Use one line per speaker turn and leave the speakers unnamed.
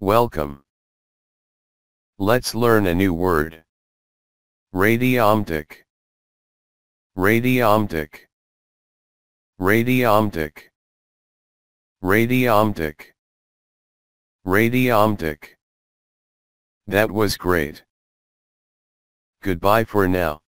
Welcome. Let's learn a new word. Radiometic. Radiometic. Radiometic. Radiometic. Radiometic. That was great. Goodbye for now.